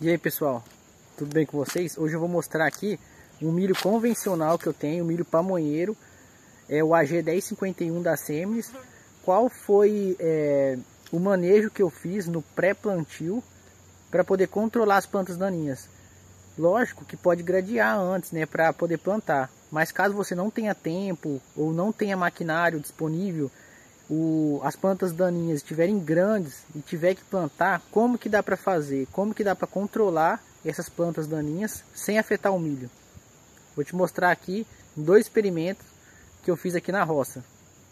E aí pessoal, tudo bem com vocês? Hoje eu vou mostrar aqui um milho convencional que eu tenho, um milho pamonheiro, é o AG 1051 da Seminis. Qual foi o manejo que eu fiz no pré-plantio para poder controlar as plantas daninhas? Lógico que pode gradear antes, né, para poder plantar, mas caso você não tenha tempo ou não tenha maquinário disponível, as plantas daninhas estiverem grandes e tiver que plantar, como que dá para fazer? Como que dá para controlar essas plantas daninhas sem afetar o milho? Vou te mostrar aqui 2 experimentos que eu fiz aqui na roça.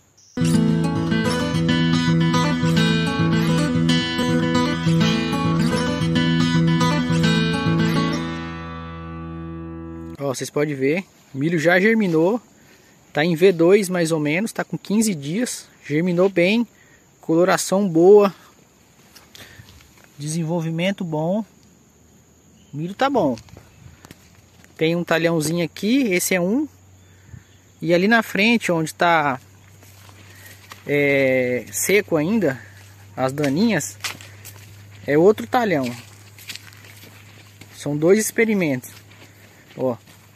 Ó, vocês podem ver, o milho já germinou, tá em V2 mais ou menos, tá com 15 dias, germinou bem, coloração boa, desenvolvimento bom, o milho tá bom. Tem um talhãozinho aqui, esse é um, e ali na frente onde tá seco ainda, as daninhas, é outro talhão. São 2 experimentos, ó.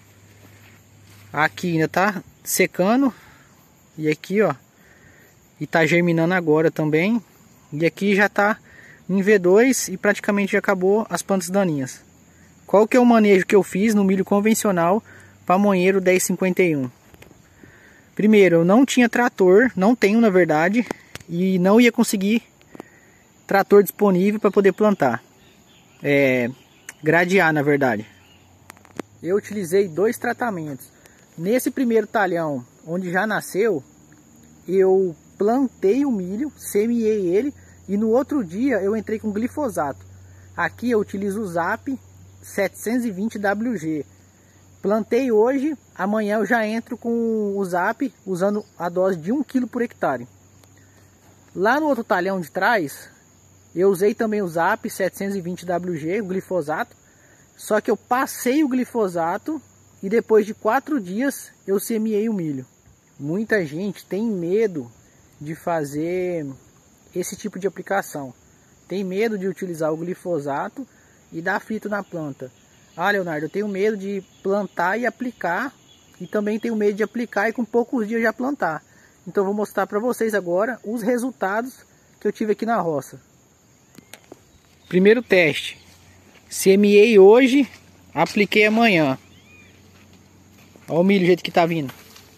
Aqui ainda tá secando e aqui, ó, e tá germinando agora também, e aqui já tá em V2 e praticamente já acabou as plantas daninhas. Qual que é o manejo que eu fiz no milho convencional pamonheiro 1051? Primeiro, eu não tinha trator, não tenho na verdade, e não ia conseguir trator disponível para poder plantar, gradear na verdade. Eu utilizei 2 tratamentos. Nesse primeiro talhão, onde já nasceu, eu plantei o milho, semeei ele e no outro dia eu entrei com glifosato. Aqui eu utilizo o Zap 720WG. Plantei hoje, amanhã eu já entro com o Zap usando a dose de 1 kg por hectare. Lá no outro talhão de trás, eu usei também o Zap 720WG, o glifosato, só que eu passei o glifosato e depois de 4 dias eu semeei o milho. Muita gente tem medo de fazer esse tipo de aplicação. Tem medo de utilizar o glifosato e dar fito na planta. Ah, Leonardo, eu tenho medo de plantar e aplicar. E também tenho medo de aplicar e com poucos dias já plantar. Então eu vou mostrar para vocês agora os resultados que eu tive aqui na roça. Primeiro teste. Semeei hoje, apliquei amanhã. Olha o milho do jeito que tá vindo.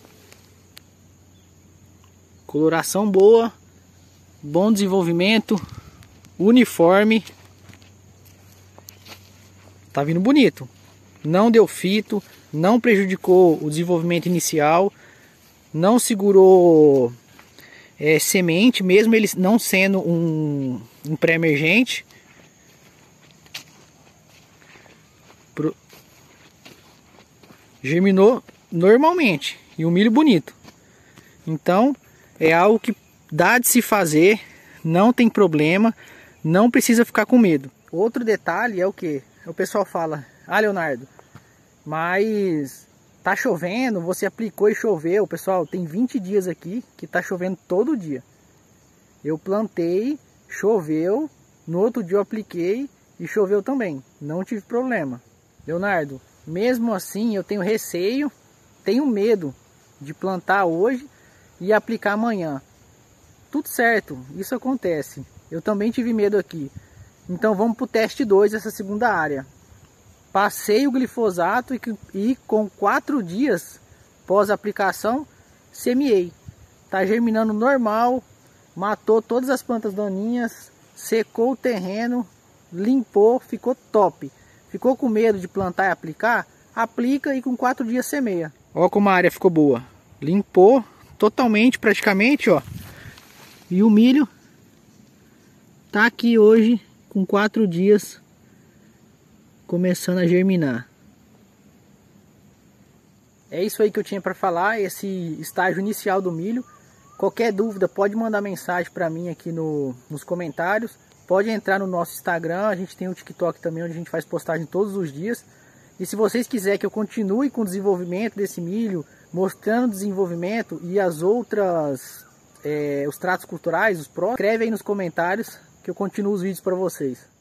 Coloração boa, bom desenvolvimento, uniforme. Tá vindo bonito. Não deu fito, não prejudicou o desenvolvimento inicial, não segurou semente, mesmo ele não sendo um pré-emergente. Germinou normalmente e um milho bonito. Então é algo que dá de se fazer, não tem problema, não precisa ficar com medo. Outro detalhe é o que? O pessoal fala: ah, Leonardo, mas tá chovendo, você aplicou e choveu. Pessoal, tem 20 dias aqui que tá chovendo todo dia. Eu plantei, choveu, no outro dia eu apliquei e choveu também, não tive problema. Leonardo, mesmo assim eu tenho receio, tenho medo de plantar hoje e aplicar amanhã. Tudo certo, isso acontece. Eu também tive medo aqui. Então vamos para o teste 2, essa segunda área. Passei o glifosato e com 4 dias pós aplicação semeei. Tá germinando normal, matou todas as plantas daninhas, secou o terreno, limpou, ficou top. Ficou com medo de plantar e aplicar? Aplica e com 4 dias semeia. Olha como a área ficou boa. Limpou totalmente, praticamente, ó. E o milho tá aqui hoje com 4 dias começando a germinar. É isso aí que eu tinha para falar, esse estágio inicial do milho. Qualquer dúvida pode mandar mensagem para mim aqui nos comentários. Pode entrar no nosso Instagram, a gente tem o TikTok também, onde a gente faz postagem todos os dias. E se vocês quiserem que eu continue com o desenvolvimento desse milho, mostrando o desenvolvimento e as outras, os tratos culturais, os prós, escreve aí nos comentários que eu continuo os vídeos para vocês.